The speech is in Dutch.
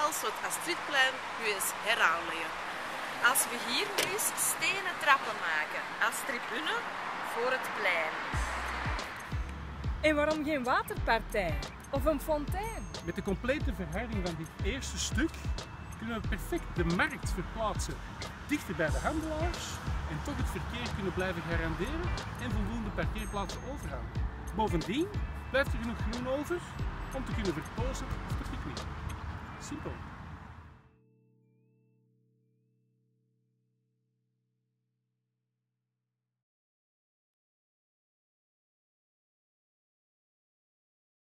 als we het Astridplein nu eens heraanleggen. Als we hier nu eens stenen trappen maken als tribune voor het plein. En waarom geen waterpartij? Of een fontein? Met de complete verharding van dit eerste stuk kunnen we perfect de markt verplaatsen dichter bij de handelaars en toch het verkeer kunnen blijven garanderen en voldoende parkeerplaatsen overhouden. Bovendien blijft er genoeg groen over om te kunnen verpozen of te picknicken. Simpel.